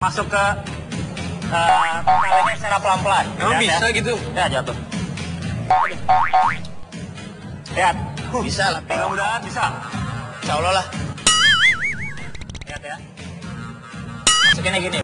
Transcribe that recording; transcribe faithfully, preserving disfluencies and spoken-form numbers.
masuk ke uh, kalengnya secara pelan-pelan. Emang bisa ya. gitu? Ya, jatuh. Lihat. Bisa lah. Mudah-mudahan bisa. Insya Allah lah. Lihat ya. Masukinnya gini.